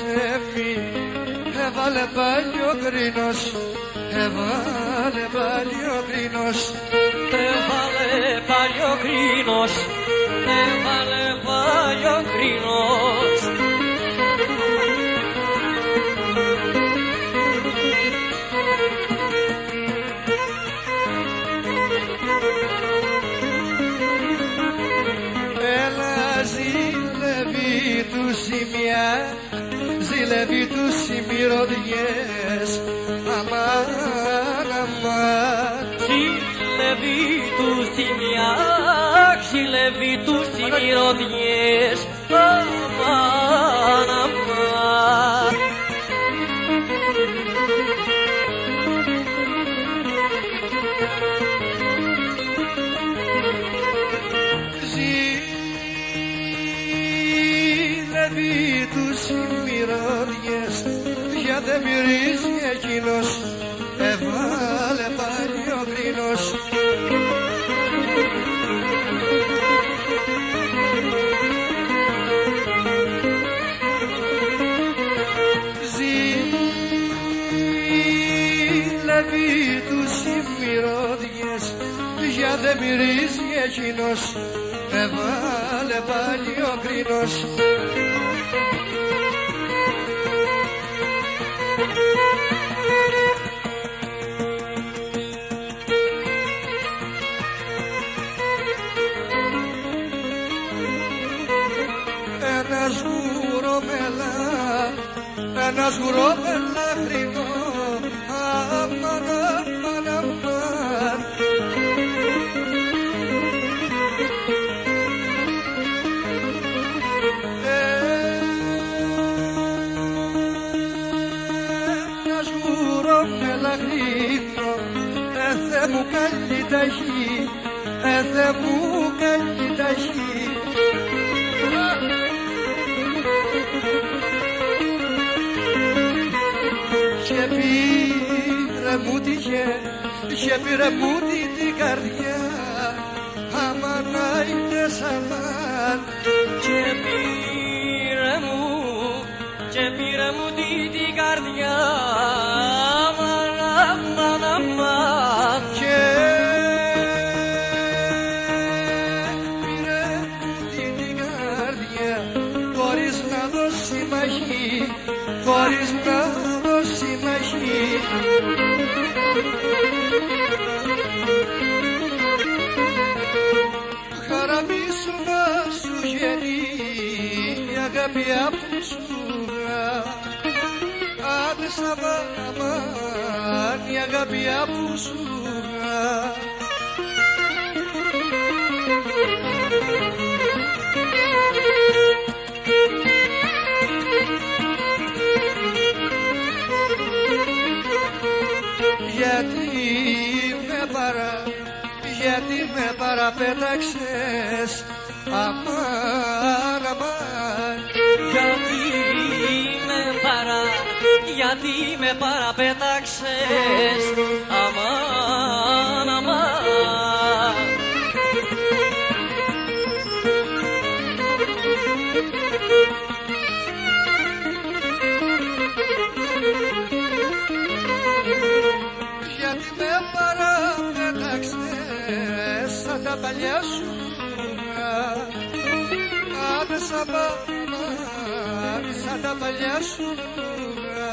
ψεύει, έβαλε πάλι ο γκρίνος, έβαλε πάλι ο γκρίνος, έβαλε πάλι ο γκρίνος, έβαλε πάλι ο γκρίνος. Ζηλεύει τους σημεία, ζηλεύει τους ημιρωδιές, αμάν, αμάν. Ζηλεύει τους σημεία, ζηλεύει τους ημιρωδιές, αμάν, αμάν. Ζηλεύει τους ημιρωδιές, για δεν μυρίζει εκείνος, έβαλε πάλι ο γκρίνος. Ζηλεύει τους ημιρωδιές, για δεν μυρίζει εκείνος, έβαλε πάλι ο γκρίνος. Ένας γουρόμελα χρυνό, αμάν, αμάν, αμάν. Ένας γουρόμελα χρυνό, Θεέ μου καλή ταχύ, Θεέ μου καλή ταχύ. Και πήρε μου την καρδιά, αμάν άιντες αμάν. Και πήρε μου την καρδιά, αμάν, αμάν, αμάν. Και πήρε μου την καρδιά, χωρίς να δώσει μαχή, χωρίς να δώσει μαχή. Χαραμίσου να σου γεννεί η αγάπη από σου βρά, άντε αμάν, η αγάπη από σου βρά. Γιατί με παραπέταξες, αμάν, αμάν. Γιατί με παραπέταξες, αμάν, αμάν. Γιατί με παραπέταξες σαν τα παλιά σου βρά, άντε σαν τα παλιά σου βρά.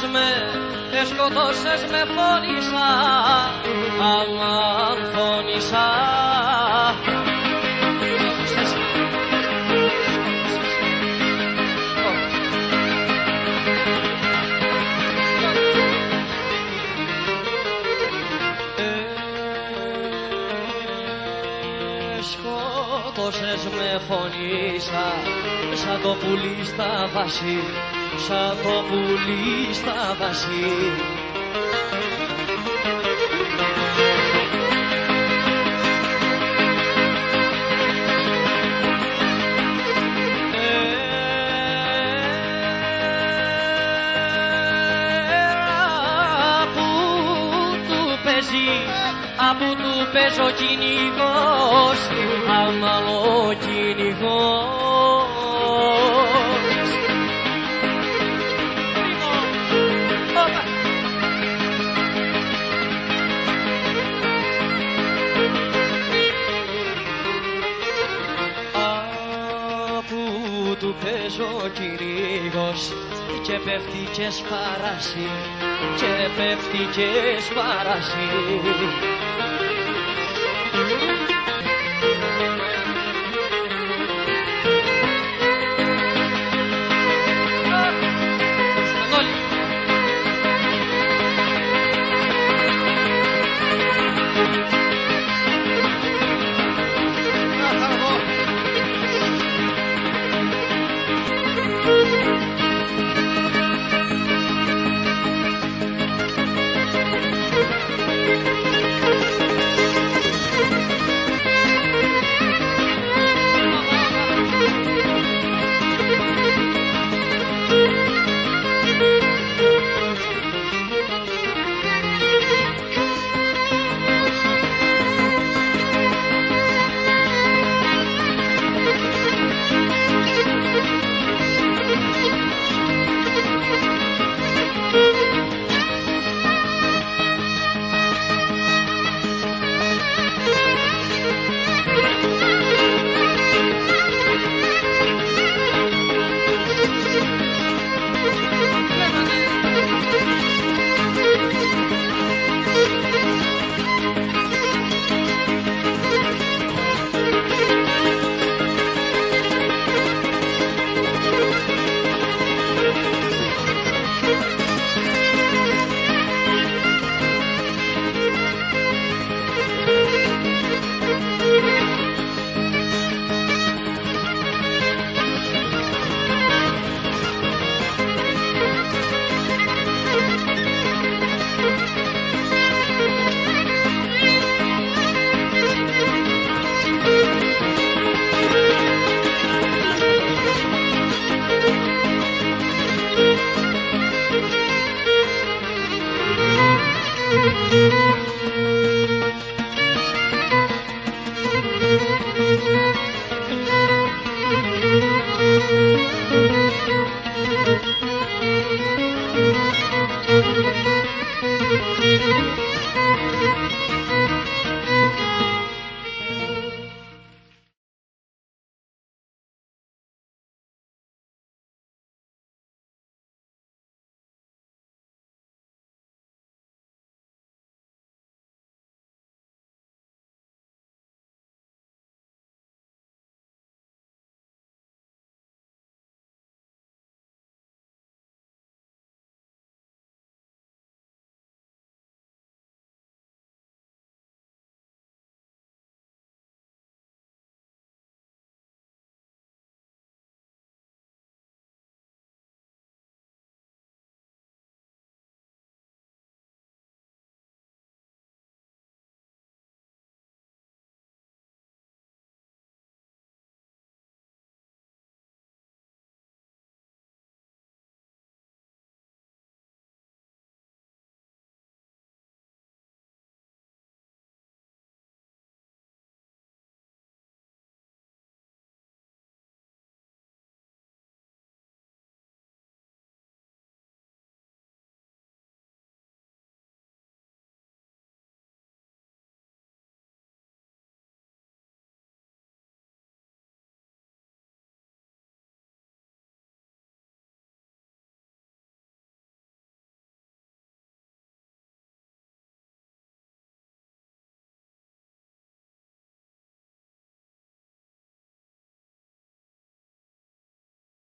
σκοτώσες με φώνησα, αμάν φώνησα. Σκότωσες με φωνήσα, σαν το πουλί στα δάση, σαν το πουλί στα δάση. Από του παίζω κυνηγός, αμαλό κυνηγός. Από του παίζω κυνηγός και πέφτει και σπαράσει, και πέφτει και σπαράσει. Thank you.